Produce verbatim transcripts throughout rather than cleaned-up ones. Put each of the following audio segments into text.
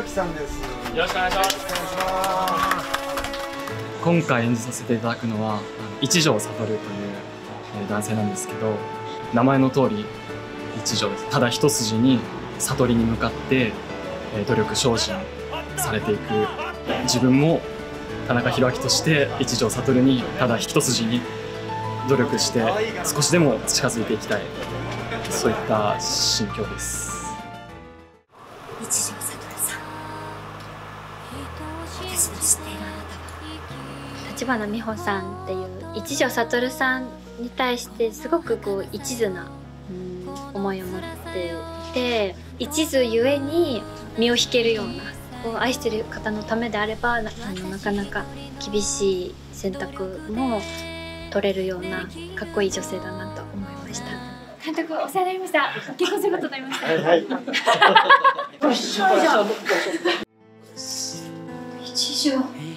樹さんです。 よろしくお願いします。今回演じさせていただくのは一条悟という男性なんですけど、名前の通り一条です。ただ一筋に悟りに向かって努力精進されていく、自分も田中宏明として一条悟にただ一筋に努力して少しでも近づいていきたい、そういった心境です。 一条悟さん、私の知っているあなたは。立花美穂さんっていう一条悟さんに対してすごくこう一途な、うん、思いを持っていて、一途ゆえに身を引けるような、こう愛してる方のためであれば な, あのなかなか厳しい選択も取れるようなかっこいい女性だなと思いました。監督、お世話になりました。結婚することになりました。はいはい。よっしゃいじゃん。一条。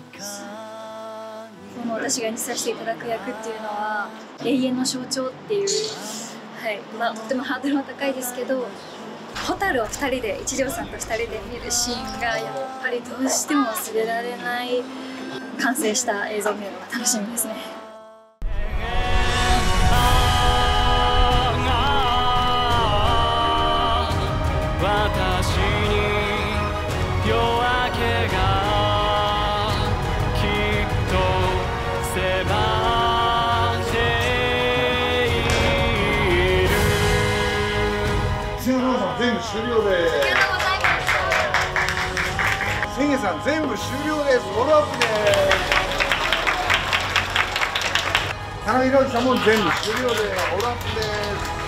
この私が演じさせていただく役っていうのは永遠の象徴っていう、はい、まあとてもハードルは高いですけど、蛍をふたりで、一条さんとふたりで見るシーンがやっぱりどうしても忘れられない、完成した映像を見るのが楽しみですね。私に夜明けがきっと迫っている。 千葉さん全部終了です。千叶さん全部終了です。ロールアップです。田中宏明さんも全部終了です。ロールアップです。